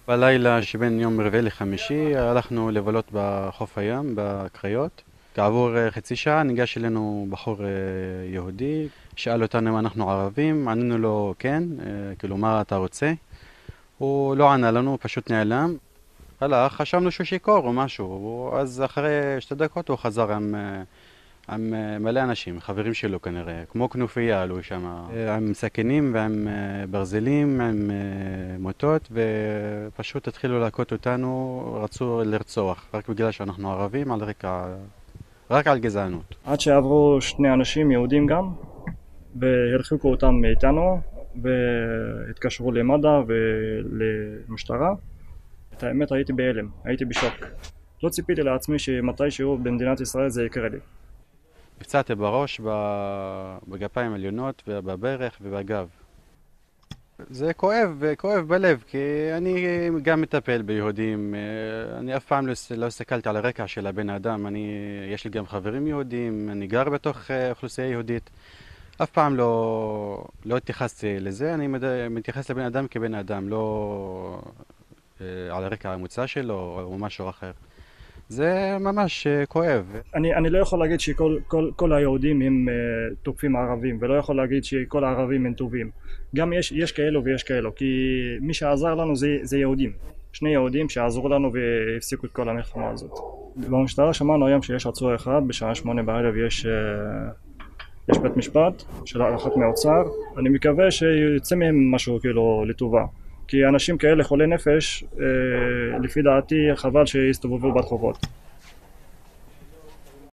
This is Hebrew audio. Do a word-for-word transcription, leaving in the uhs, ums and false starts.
בלילה שבין יום רביעי לחמישי הלכנו לבלות בחוף הים, בקריות. כעבור אה, חצי שעה ניגש אלינו בחור אה, יהודי, שאל אותנו אם אנחנו ערבים, ענינו לו כן, אה, כאילו מה אתה רוצה? הוא לא ענה לנו, הוא פשוט נעלם. הלך, חשבנו שהוא שיכור או משהו, הוא- אז אחרי שתי דקות הוא חזר עם, אה, עם אה, מלא אנשים, חברים שלו כנראה, כמו כנופיה עלו שם, אה, עם סכינים ועם אה, ברזלים, עם אה, מוטות, ופשוט התחילו להכות אותנו, רצו לרצוח, רק בגלל שאנחנו ערבים, על רקע, רק על גזענות. עד שעברו שני אנשים יהודים גם והרחיקו אותם מאיתנו והתקשרו למד"א ולמשטרה. את האמת הייתי בהלם, הייתי בשוק. לא ציפיתי לעצמי שמתישהו במדינת ישראל זה יקרה לי. נפצעתי בראש, ב- בגפיים עליונות ובברך ובגב. זה כואב, כואב בלב, כי אני גם מטפל ביהודים. אה, אני אף פעם לא, לא הסתכלתי על הרקע של הבן אדם. אני, יש לי גם חברים יהודים, אני גר בתוך אה, אוכלוסייה יהודית. אף פעם לא, לא התייחסתי לזה, אני מד- מתייחס לבן אדם כבן אדם, לא אה, על הרקע המוצא שלו או משהו אחר. זה ממש אה, כואב. אני, אני לא יכול להגיד שכל כל, כל היהודים הם uh, תוקפים ערבים, ולא יכול להגיד שכל הערבים הם טובים. גם יש, יש כאלו ויש כאלו, כי מי שעזר לנו זה, זה יהודים. שני יהודים שעזרו לנו והפסיקו את כל המלחמה הזאת. במשטרה שמענו היום שיש עצור אחד, בשעה שמונה בערב יש, uh, יש בית משפט של הערכת מהאוצר. אני מקווה שיוצא מהם משהו כאילו לטובה. כי אנשים כאלה חולי נפש, uh, לפי דעתי חבל שיסתובבו ברחובות.